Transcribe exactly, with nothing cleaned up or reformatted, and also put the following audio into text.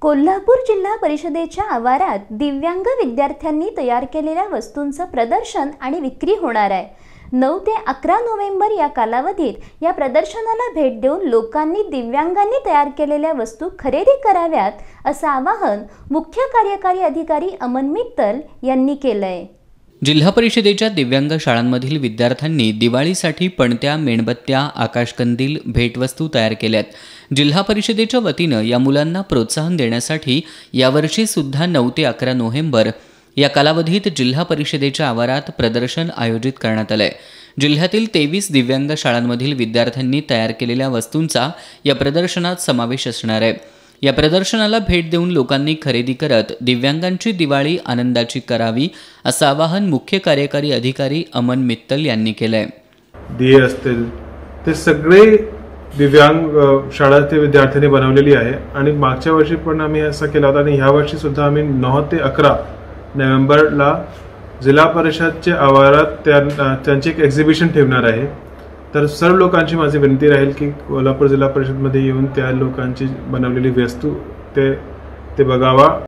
कोल्हापूर जिल्हा परिषदेच्या आवारात दिव्यांग विद्यार्थ्यांनी तयार केलेल्या वस्तूंचं प्रदर्शन आणि विक्री होणार आहे। नऊ ते अकरा नोव्हेंबर या कालावधीत या प्रदर्शनाला भेट देऊन लोकांनी दिव्यांगांनी तयार केलेल्या वस्तू खरेदी कराव्यात असं आवाहन मुख्य कार्यकारी अधिकारी अमन मित्तल यांनी केलंय। जिल्हा परिषदेच्या दिव्यांग शाळांमधील विद्यार्थ्यांनी दिवाळीसाठी पणत्या, मेणबत्त्या, आकाशकंदील, भेटवस्तू तयार केल्यात। जिल्हा परिषदेच्या वतीनं या मुलांना प्रोत्साहन देण्यासाठी यावर्षी सुद्धा नऊ ते अकरा नोव्हेंबर या कालावधीत जिल्हा परिषदेच्या आवारात प्रदर्शन आयोजित करण्यात आलंय। जिल्ह्यातील तेवीस दिव्यांग शाळांमधील विद्यार्थ्यांनी तयार केलेल्या वस्तूंचा या प्रदर्शनात समावेश असणार आहे। या प्रदर्शनाला भेट देऊन लोकांनी खरेदी करत दिव्यांगांची दिवाळी आनंदाची करावी असं आवाहन मुख्य कार्यकारी अधिकारी अमन मित्तल यांनी केलंय। दिये असतील ते सगळे दिव्यांग शाळेतील विद्यार्थ्यांनी बनवलेली आहे आणि मागच्या वर्षी पण आम्ही असं केलं होतं आणि ह्या वर्षी सुद्धा आम्ही नऊ ते अकरा नोव्हेंबरला जिल्हा परिषदचे आवारात त्यांची एक एक्झिबिशन ठेवणार आहे। तर सर्व लोकांची माझी विनंती राहील की कोल्हापूर जिल्हा परिषदमध्ये येऊन त्या लोकांची बनवलेली वस्तू ते ते बघावा।